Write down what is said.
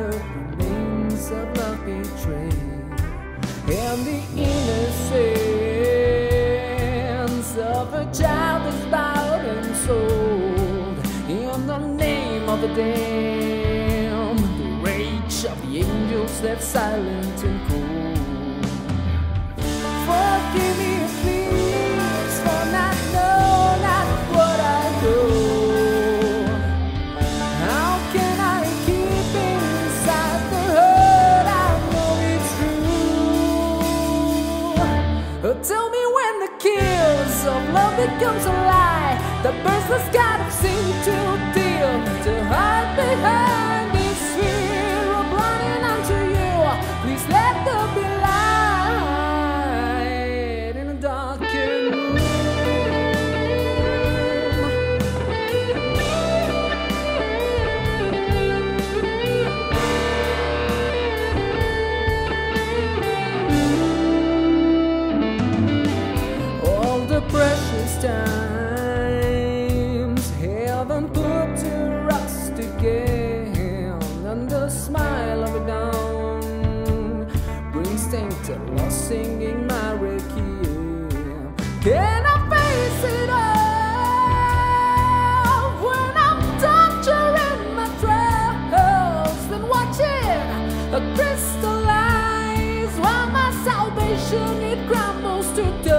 shattered remains of love betrayed, and the innocence of a child is bought and sold in the name of the damned. The rage of the angels left silent and cold. Forgive me, please, for not knowing not what I know. How can I keep inside the hurt? I know it's true. Tell me when the kiss of love becomes a lie, the burst God I've seen too dim to hide behind this fear of running unto you. Please let there be light in a darkened room. All the precious times heaven put to rust again, and the smile of a dawn brings tainted lost singing my requiem. Can I face it all when I'm torturing my trials and watching a crystallize while my salvation it crumbles to dust?